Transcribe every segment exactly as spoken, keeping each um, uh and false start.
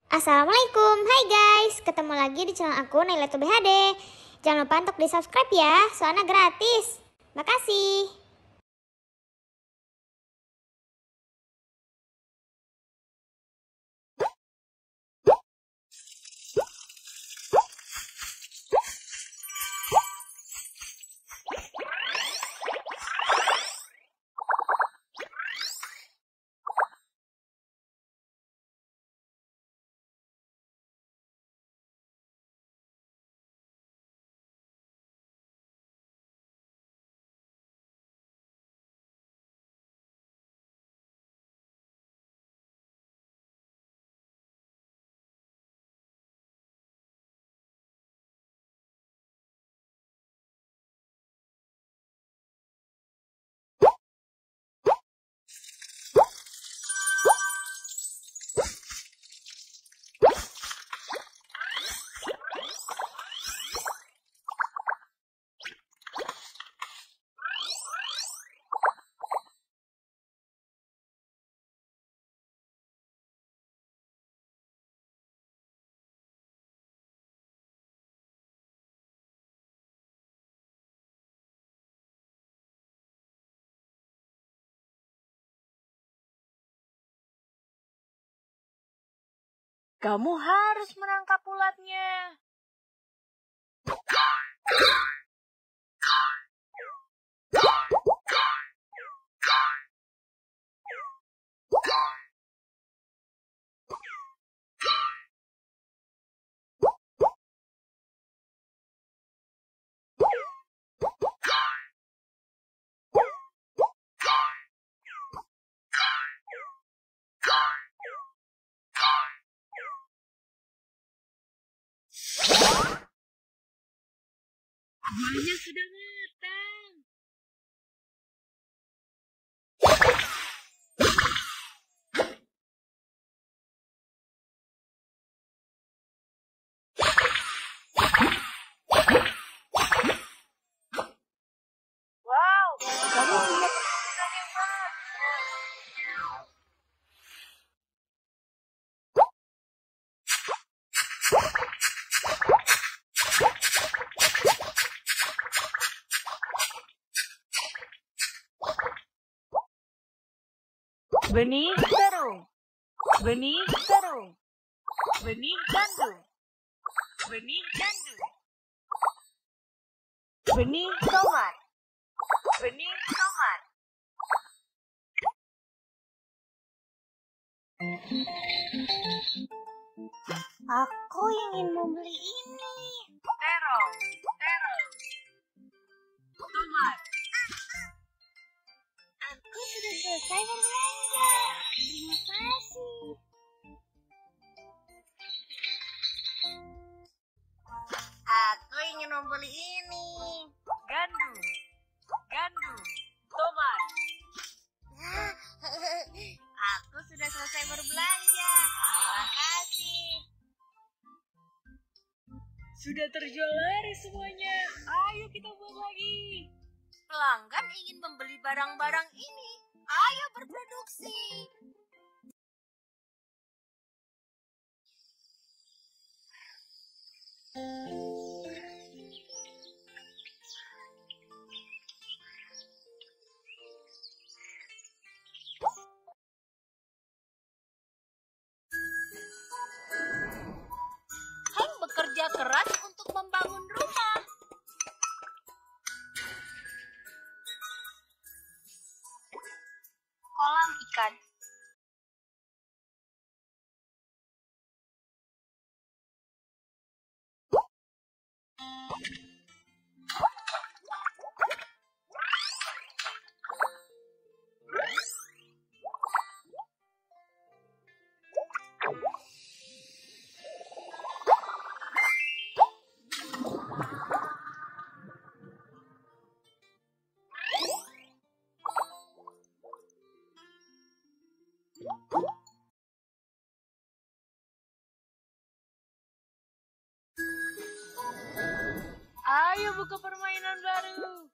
Assalamualaikum, hai guys, ketemu lagi di channel aku Naila Tuh B H D. Jangan lupa untuk di subscribe ya, soalnya gratis. Makasih. Kamu harus menangkap ulatnya. Buahnya sudah matang. Wow, kamu punya penampilan yang bagus. Benih terung, benih terung, benih gandum, benih gandum, benih tomat, benih tomat. Aku ingin membeli ini. Terong, terong, tomat. Aku sudah selesai berbelanja. Terima kasih. Aku ingin membeli ini. Gandum, gandum, tomat. Aku sudah selesai berbelanja. Terima kasih. Sudah terjual laris semuanya. Ayo kita buat lagi. Pelanggan ingin membeli barang-barang ini. Ayo berproduksi. Hank bekerja keras untuk membangun rumah. Kolam ikan. Ayo buka permainan baru.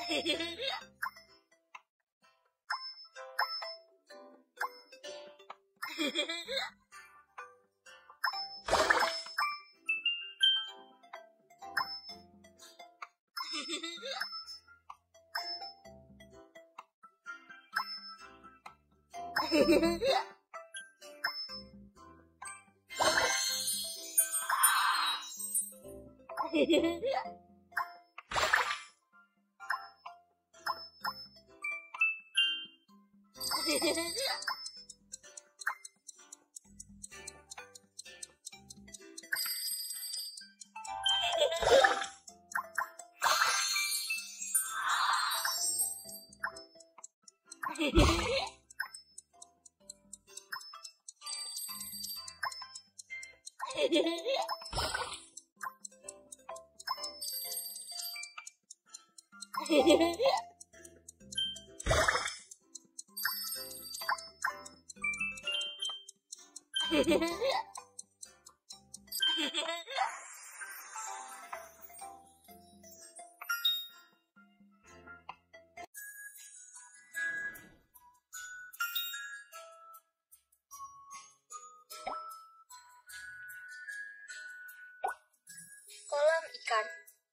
Kolam ikan.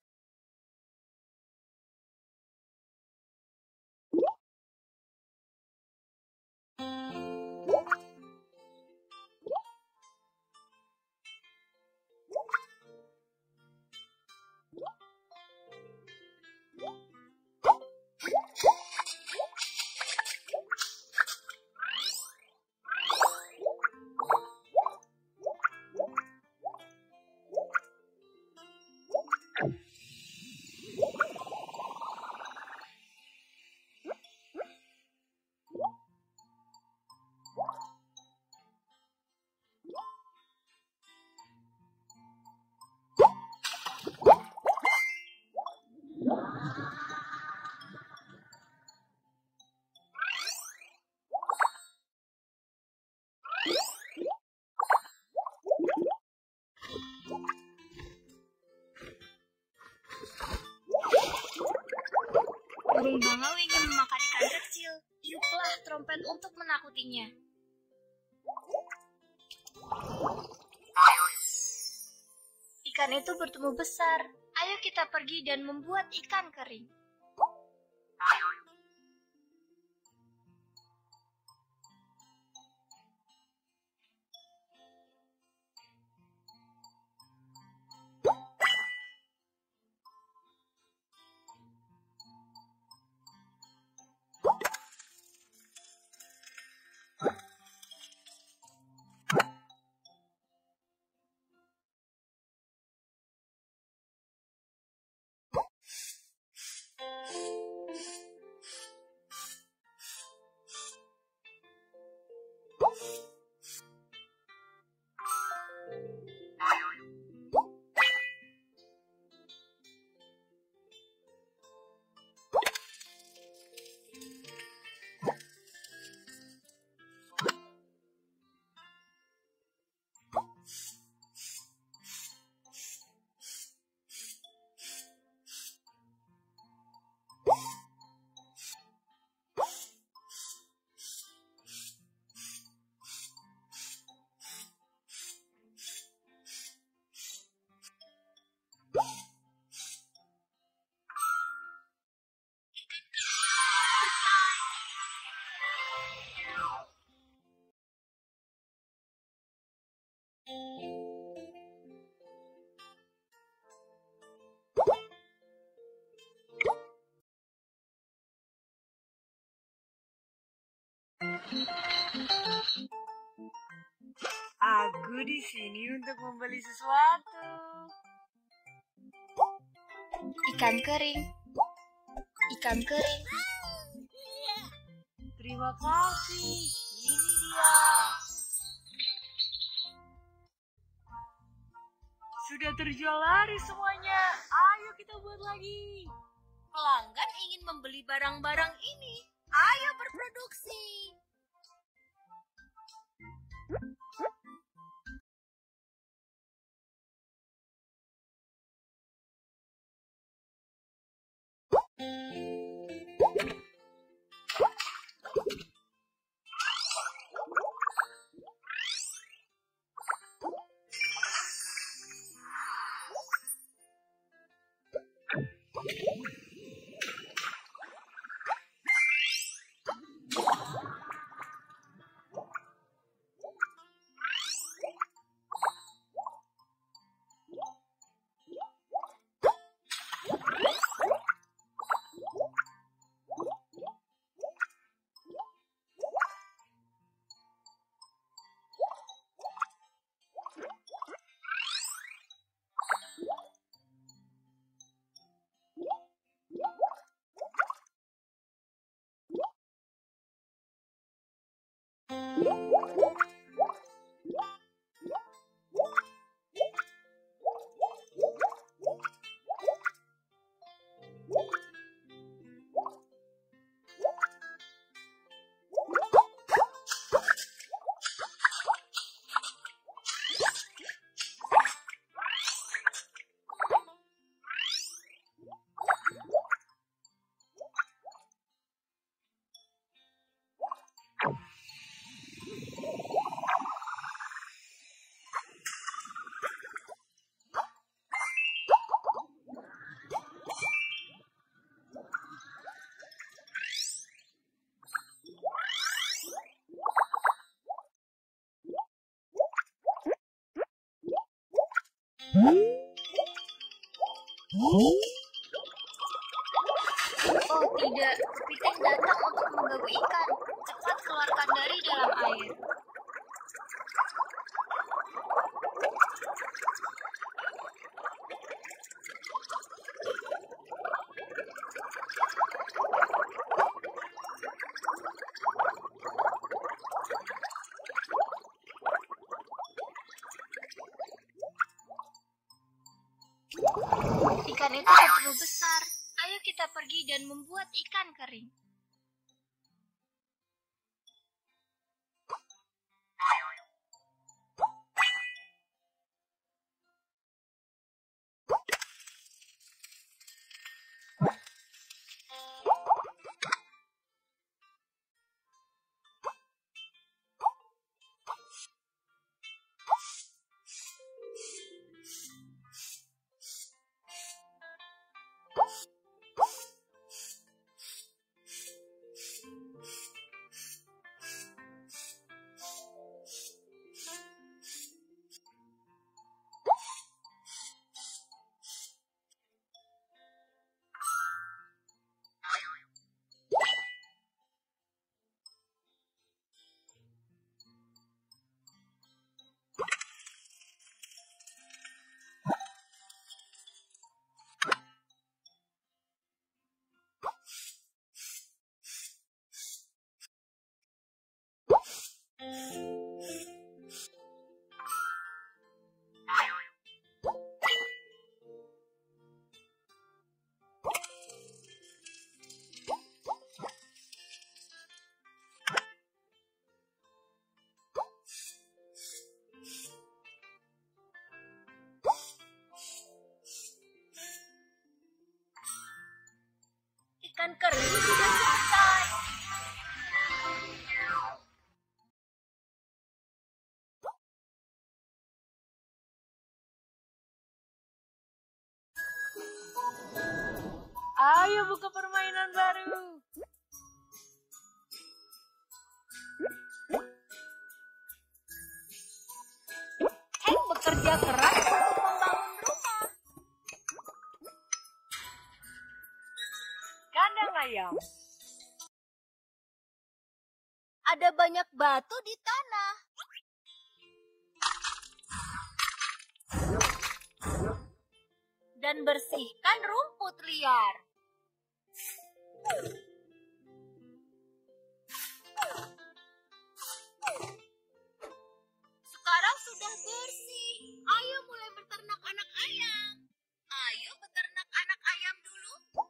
Burung bangau ingin memakan ikan kecil. Tiuplah trompet untuk menakutinya. Ikan itu bertumbuh besar. Ayo kita pergi dan membuat ikan kering. Aku di sini untuk membeli sesuatu. Ikan kering. Ikan kering. Terima kasih. Ini dia. Sudah terjual laris semuanya. Ayo kita buat lagi. Pelanggan ingin membeli barang-barang ini. Ayo berproduksi. Thank you. Oh tidak, kepiting datang untuk mengganggu ikan. Cepat keluarkan dari dalam air. Ikan itu terlalu besar. Ayo kita pergi dan membuat ikan kering. Ikan kering sudah selesai. Ayo buka permainan baru. Hank bekerja keras untuk membangun rumah. Kandang ayam. Ada banyak batu di tanah. Dan bersihkan rumput liar. Sekarang sudah bersih. Ayo mulai beternak anak ayam. Ayo beternak anak ayam dulu.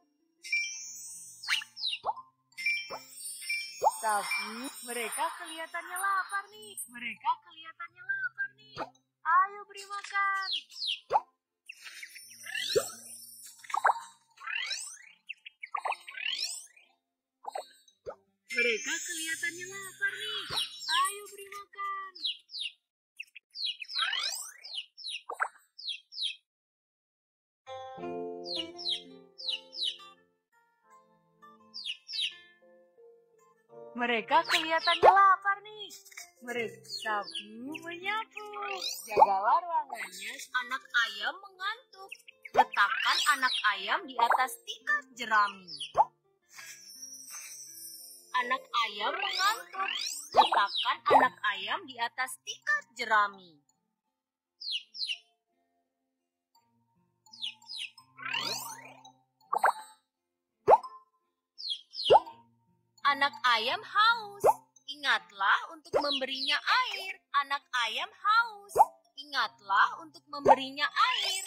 Tapi mereka kelihatannya lapar nih. Mereka kelihatannya lapar nih. Ayo beri makan. Mereka kelihatannya lapar nih. Ayo beri makan. Mereka kelihatannya lapar nih. Mereka sapu menyapu. Jagalah ruangannya. Anak ayam mengantuk. Letakkan anak ayam di atas tikar jerami. Anak ayam mengantuk. Letakkan anak ayam di atas tikar jerami. Anak ayam haus. Ingatlah untuk memberinya air. Anak ayam haus. Ingatlah untuk memberinya air.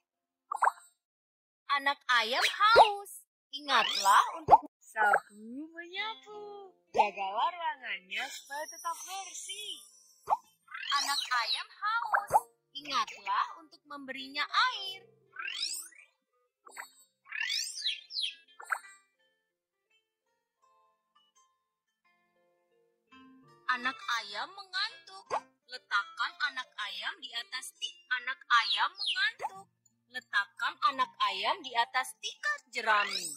Anak ayam haus. Ingatlah untuk sapu menyapu. Jagalah ruangannya supaya tetap bersih. Anak ayam haus. Ingatlah untuk memberinya air. Anak ayam mengantuk. Letakkan anak ayam di atas tik. Anak ayam mengantuk. Letakkan anak ayam di atas tikar jerami.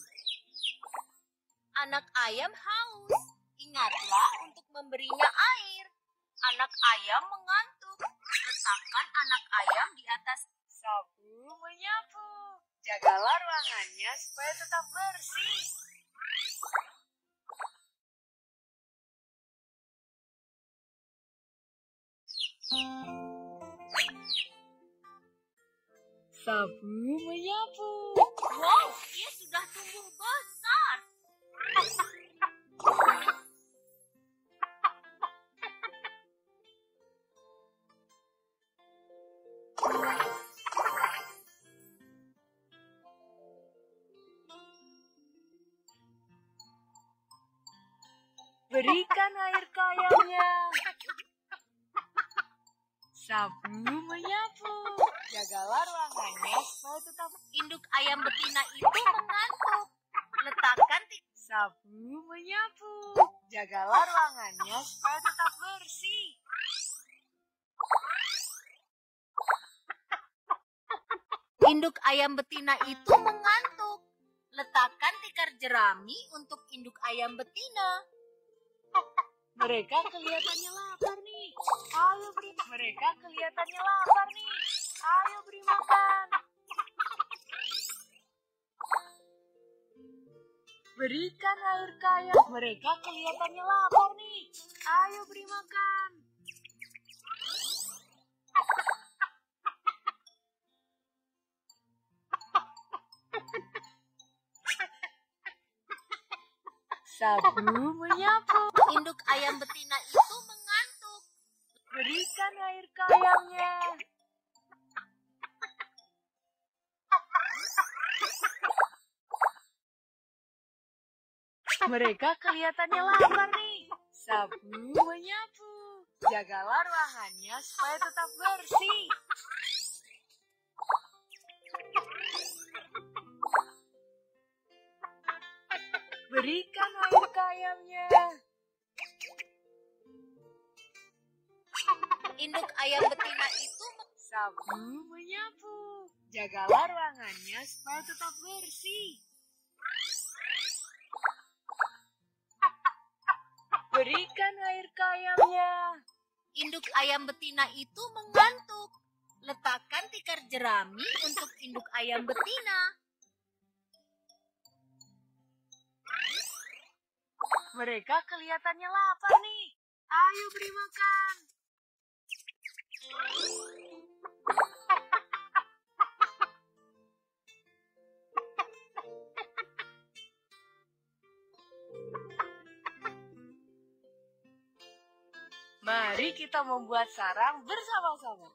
Anak ayam haus. Ingatlah untuk memberinya air. Anak ayam mengantuk. Letakkan anak ayam di atas Sapu menyapu. Jagalah ruangannya supaya tetap bersih. Sapu menyapu. Wow, dia sudah tumbuh besar. Berikan air ke ayamnya. Sapu menyapu. Jagalah ruangannya supaya tetap. Induk ayam betina itu mengantuk. Letakkan tik. Sapu menyapu. Jagalah ruangannya supaya tetap bersih. Induk ayam betina itu mengantuk. Letakkan tikar jerami untuk induk ayam betina. Mereka kelihatannya lapar nih. Ayo beri. Mereka kelihatannya lapar nih. Ayo beri makan. Berikan air ke ayam. Mereka kelihatannya lapar nih. Ayo beri makan. Sapu menyapu. Induk ayam betina itu mengantuk. Berikan air ke ayamnya. Mereka kelihatannya lapar nih. Sapu menyapu. Jagalah ruangannya supaya tetap bersih. Berikan air ke ayamnya. Induk ayam betina itu sapu menyapu. Jagalah ruangannya supaya tetap bersih. Berikan air ke ayamnya. Induk ayam betina itu mengantuk. Letakkan tikar jerami untuk induk ayam betina. Mereka kelihatannya lapar nih. Ayo beri makan. Mari kita membuat sarang bersama-sama.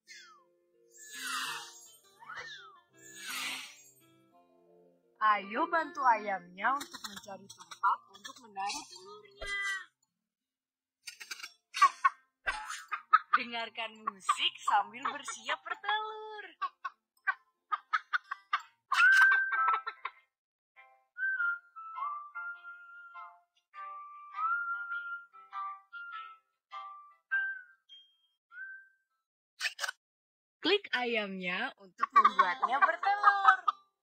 Ayo bantu ayamnya untuk mencari tempat untuk menaruh telurnya. Dengarkan musik sambil bersiap bertelur. Klik ayamnya untuk membuatnya bertelur.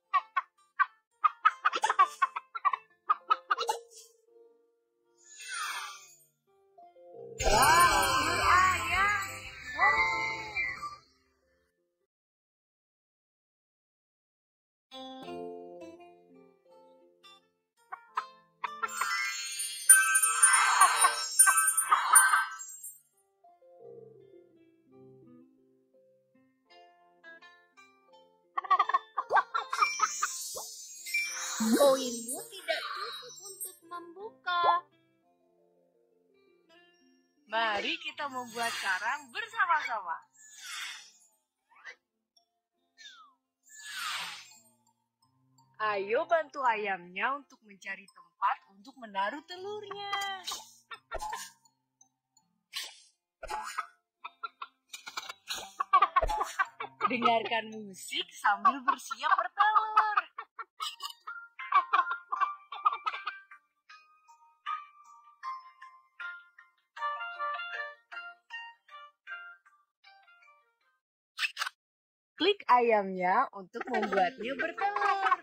Koinmu tidak cukup untuk membuka. Mari kita membuat sarang bersama-sama. Ayo bantu ayamnya untuk mencari tempat untuk menaruh telurnya. Dengarkan musik sambil bersiap bertelur. Klik ayamnya untuk membuatnya bertelur.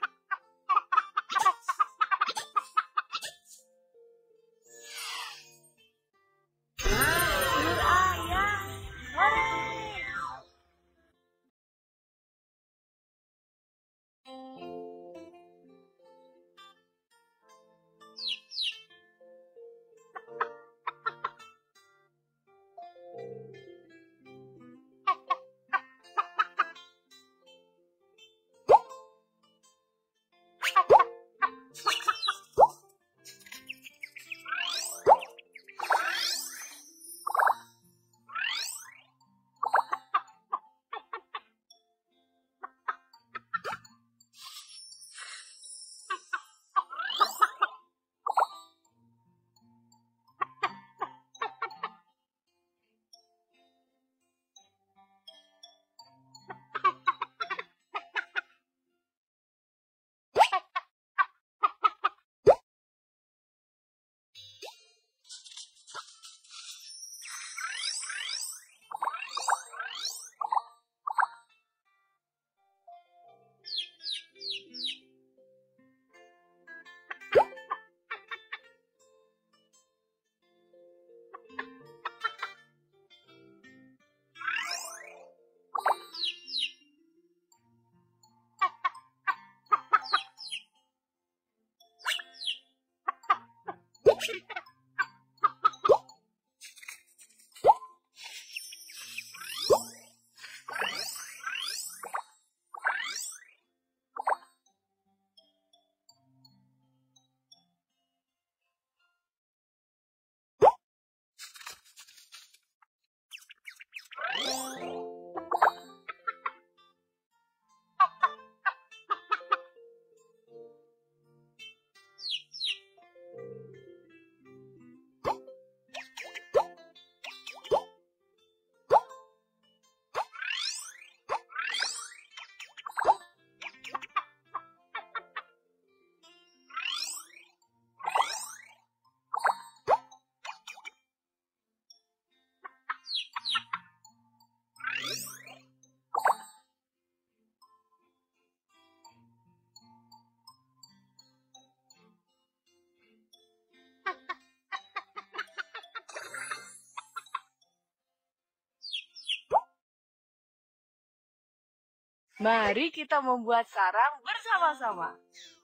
Mari kita membuat sarang bersama-sama.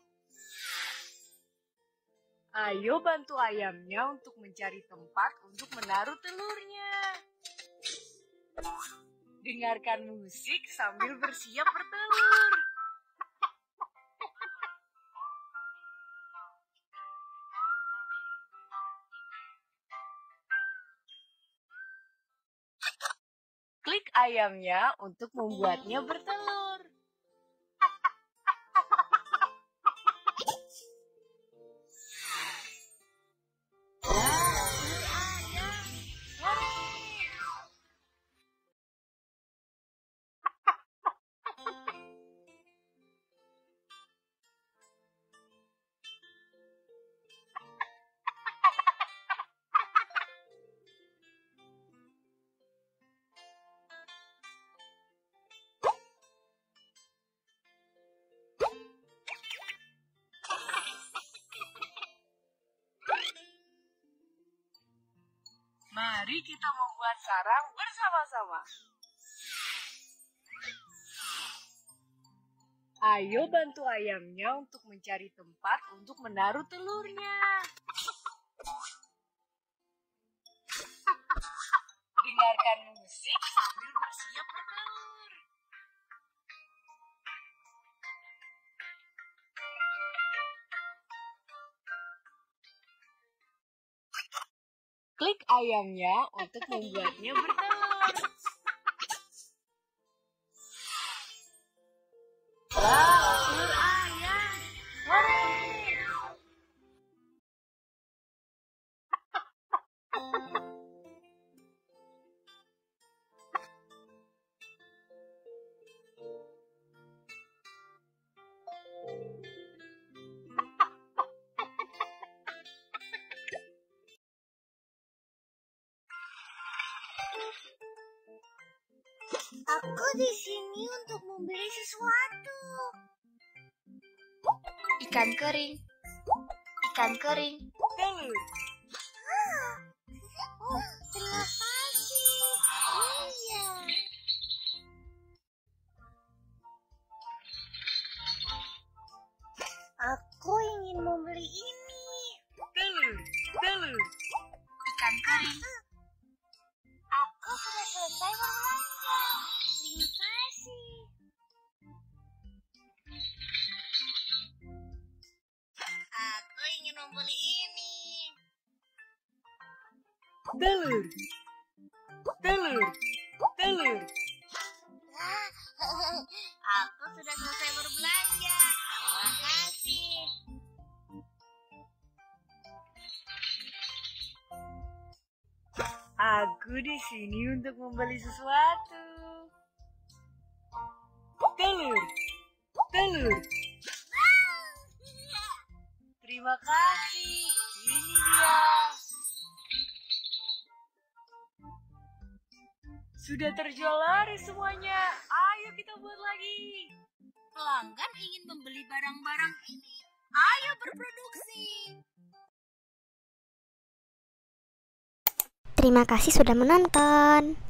Ayo bantu ayamnya untuk mencari tempat untuk menaruh telurnya. Dengarkan musik sambil bersiap bertelur. Klik ayamnya untuk membuatnya bertelur. Mari kita membuat sarang bersama-sama. Ayo bantu ayamnya untuk mencari tempat untuk menaruh telurnya. Dengarkan musik sambil bersiap bertelur. Klik ayamnya untuk membuatnya bertelur. Wah, telur ayam. Hore! Aku di sini untuk membeli sesuatu. Ikan kering. Ikan kering. Telur. Oh, terima kasih. Iya. Aku ingin membeli ini. Telur. Telur. Ikan kering. Aku sudah selesai berbelanja. Terima kasih. Aku ingin membeli ini. Telur. Telur. Telur. Aku sudah selesai berbelanja. Terima kasih. Aku di sini untuk membeli sesuatu. Telur. Telur. Terima kasih. Ini dia. Sudah terjual laris semuanya. Ayo kita buat lagi. Pelanggan ingin membeli barang-barang ini. Ayo berproduksi. Terima kasih sudah menonton.